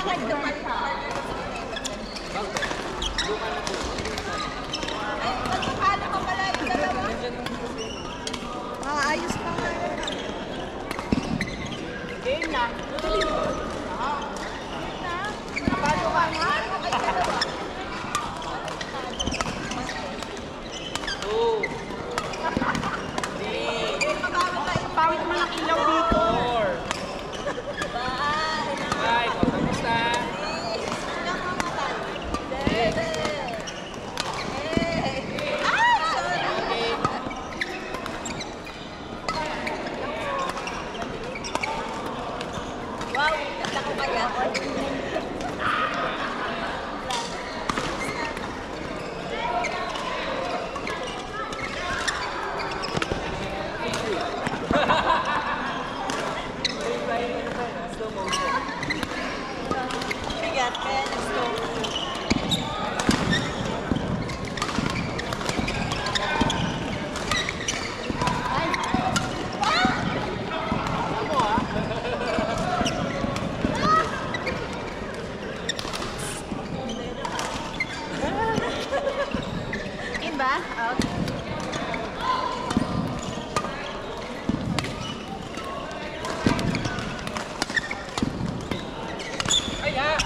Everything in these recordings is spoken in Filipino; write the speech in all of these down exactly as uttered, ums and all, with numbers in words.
Ayos pa nga. Game na. Paano ka nga? Two. Three. Pawit mo ng ilaw dito. Four. Five. O, kamusta? Wow, ganda ko kaya. Bigat kaya na-slow. In ba? Out. Ay, ah!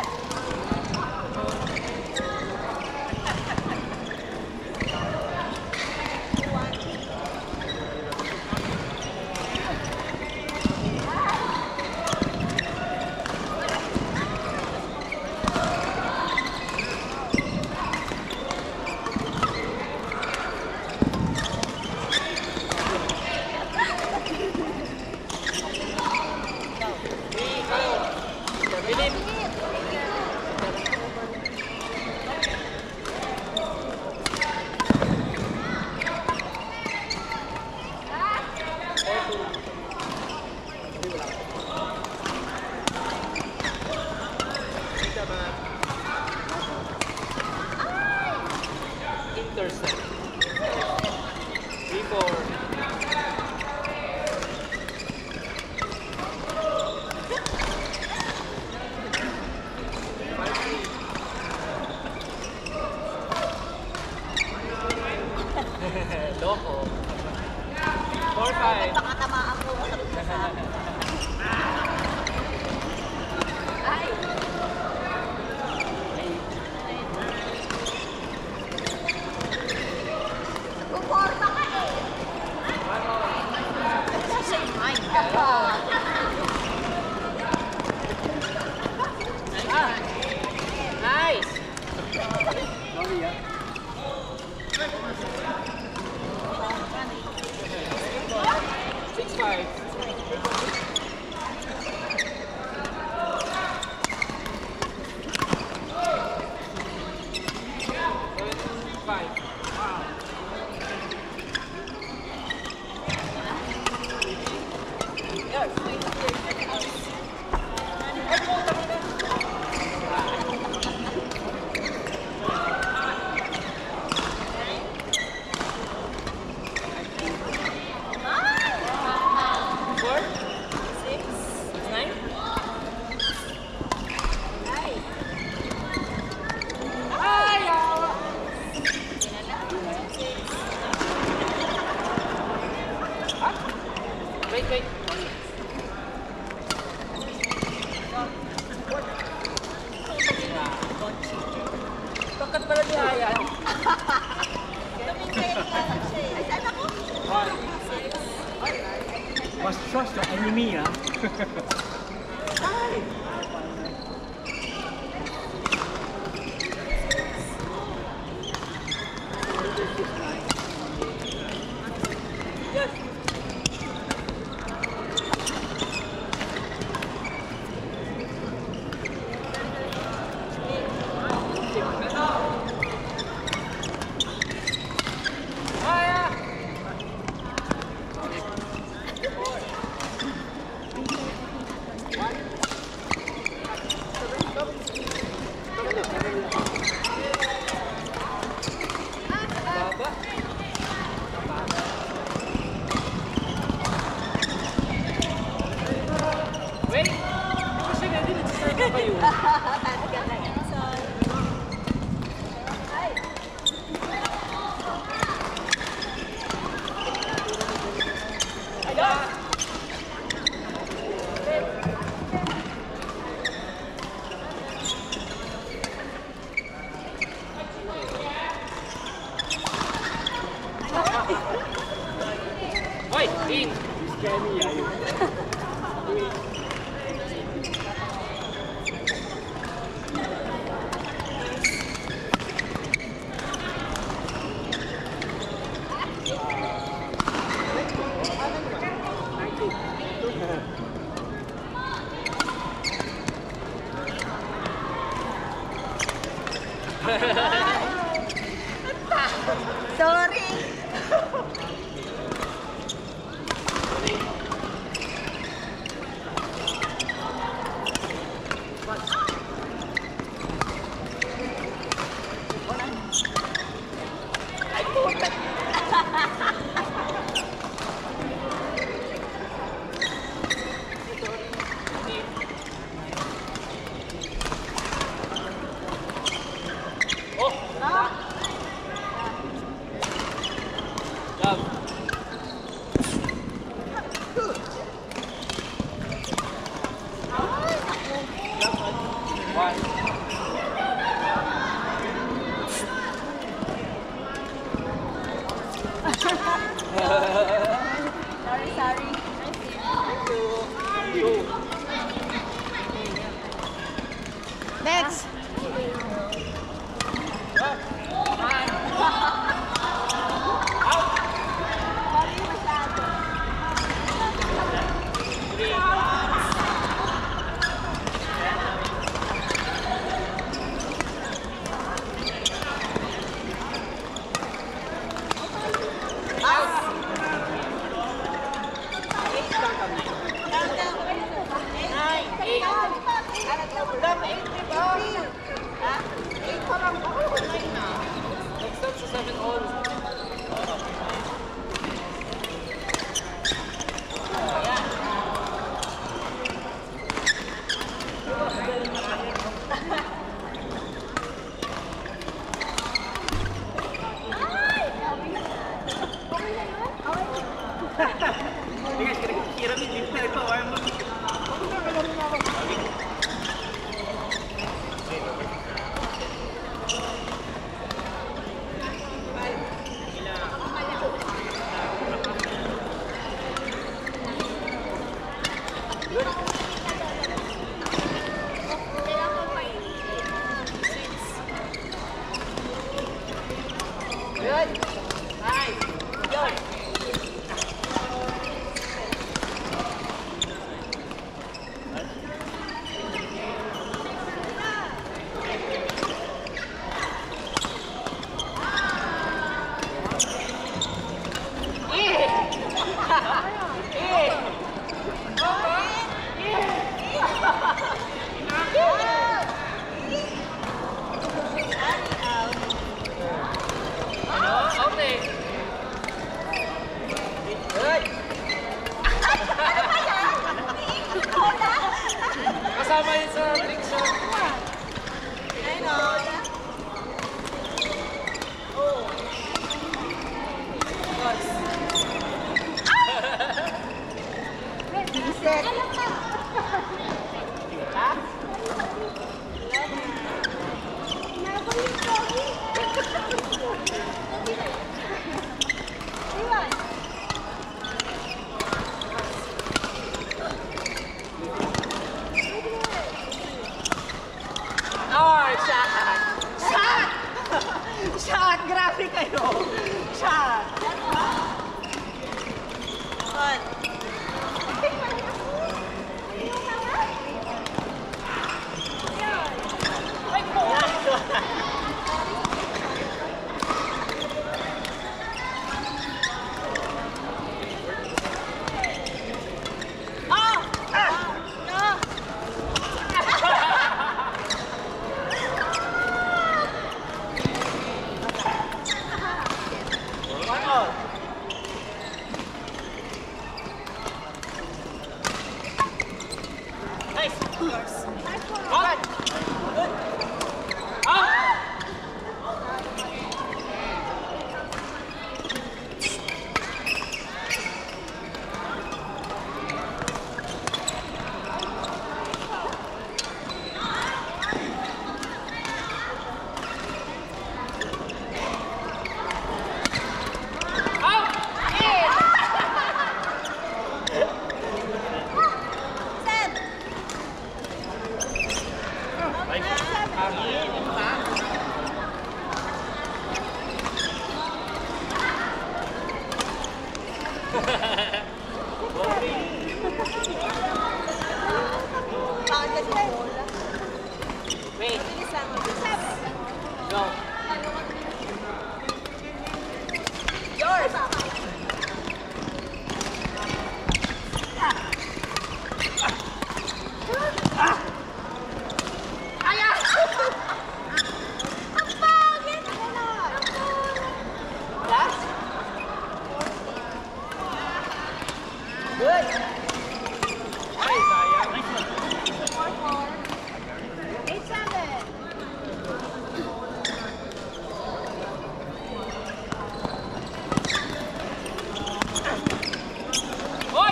Intercept. Three, four. Five, three. Loko. Four, five. Baka tamaan ko. Ay! Kuporma ka eh! Say mine ka ba? Ah! Nice! Sorry, ah. Six, five. Seven, five. Wow. Four? Six. Nine? Ay! Ay! Awa! Ah? Wait, wait. Bakit pala niya yan? Tumingin ka kasi. Ay, saan ako? Was trust the enemy, ah. Ay! sa'yo. Talaga na yan. Sorry. Ay. Ayan! Hoy, King! Scare me, ah. Sorry. Ay, puta. Oh! Ah. Love. One. Sorry, sorry. Two. Next. Sorry, masyado. Next up sa seven all. Guys, kira ni dito na ito. Ay, mo. Good. Nice. Good. Okay. Good. Kasama yun sa trick shot. I know. Oh. Reset. Ha? Iwan. Oh, shot! Shot! Shot! Grabe kayo! Shot! One. What? Out! Wait. Go. Yours! Kaya! Ang pangit! Last? Good! Ay, sayang. Four, four. Eight, seven. Hoy!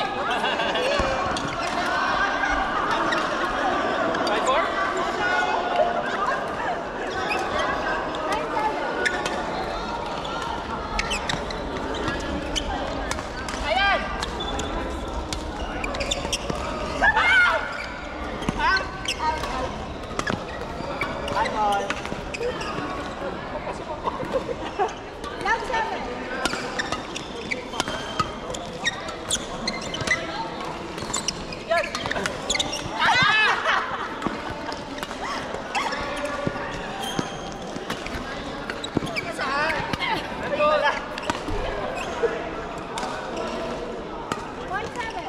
Five, four? Ayan! Five all. Love seven. Yes. Very good. One seven.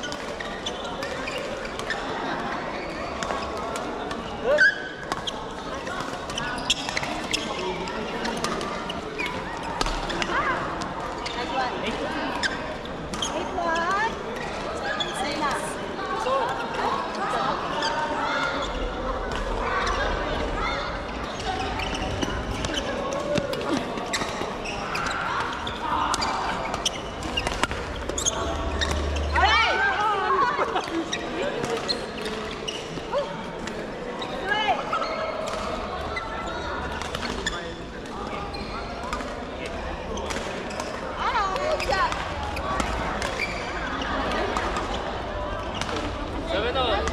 Nice one. Eight one. Seven last. So, seven all.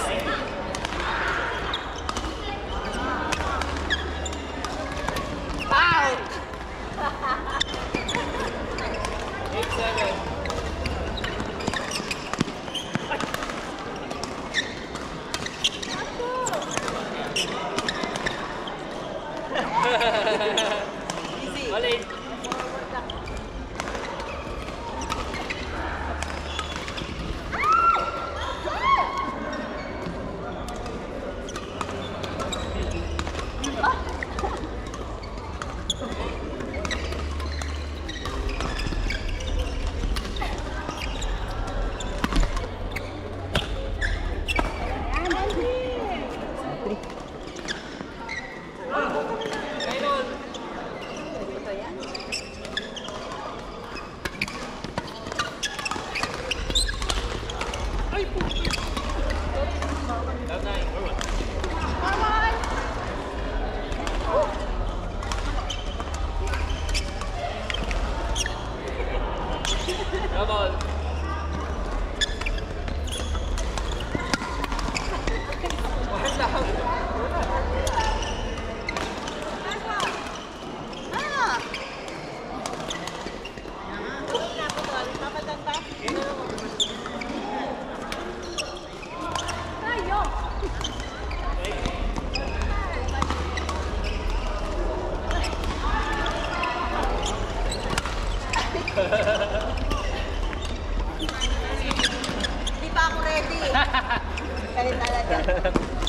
Eight, seven. Alin. Nine all. Ay, po. Down nine. Come on. One down. Hindi pa ako ready. Galit talaga.